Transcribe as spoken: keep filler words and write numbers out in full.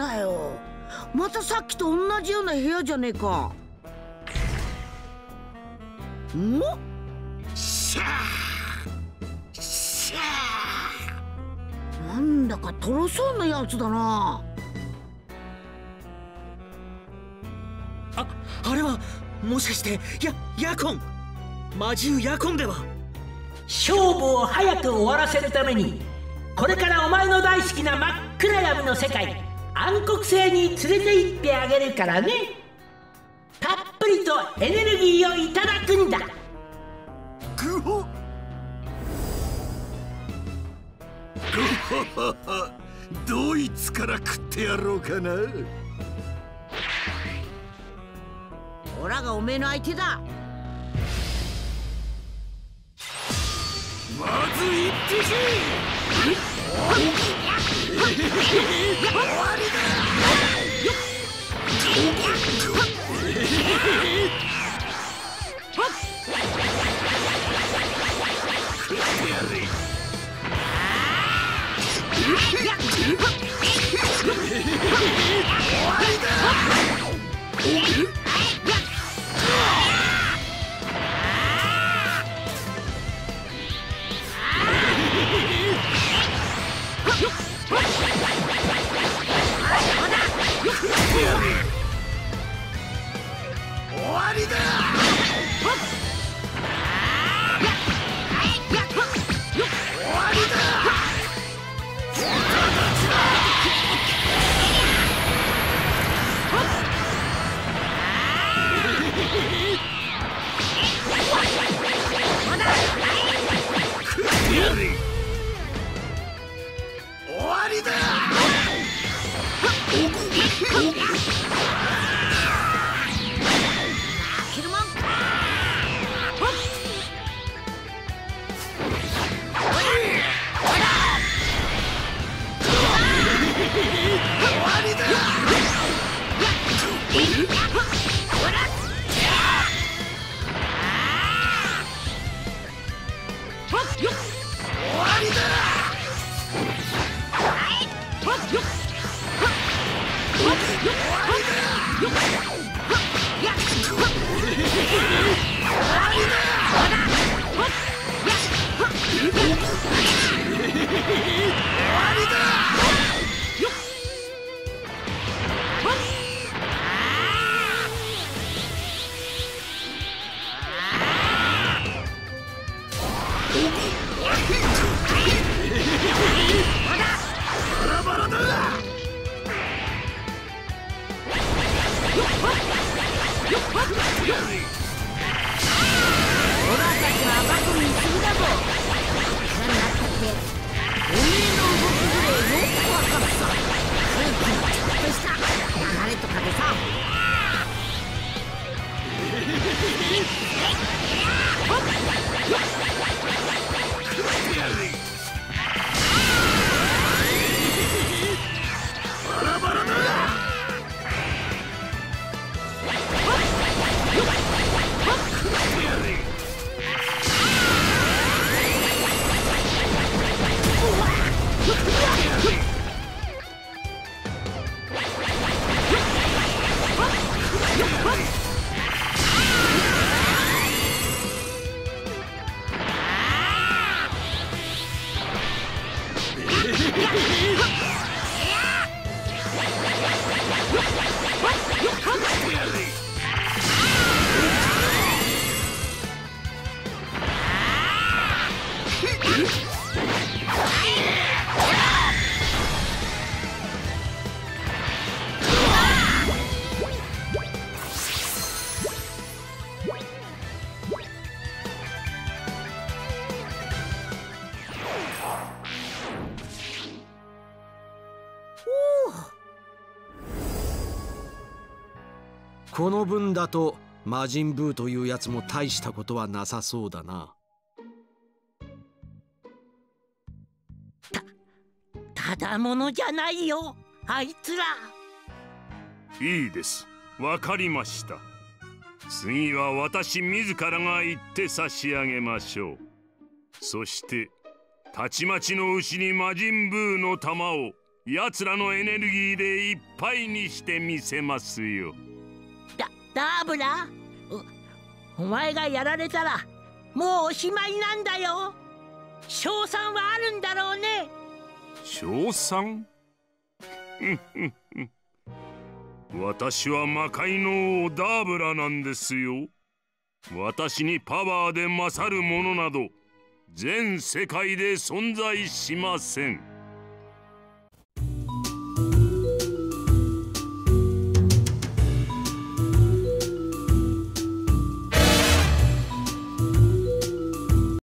だよ。またさっきと同じような部屋じゃねえか。ん？ しゃーしゃー。なんだかとろそうなやつだな。 あ、あれはもしかしてやヤコン、魔獣ヤコンでは。 勝負を早く終わらせるために、これからお前の大好きな真っ暗闇の世界暗黒星に連れて行ってあげるからね。たっぷりとエネルギーをいただくんだ。 ぐほどいつから食ってやろうかな。 オラがおめえの相手だ。 まず一匹。終わりだ。食ってやれ。終わりだ。終わりだ。 この分だと魔人ブーというやつも大したことはなさそうだな。 た、ただものじゃないよ、あいつら。 いいです。わかりました。次は私自らが行って差し上げましょう。そして、たちまちの牛に魔人ブーの玉を奴らのエネルギーでいっぱいにしてみせますよ。 ダダーブラ、お、お前がやられたらもうおしまいなんだよ。賞賛はあるんだろうね。 賞賛？私は魔界の王ダーブラなんですよ。私にパワーで勝るものなど全世界で存在しません。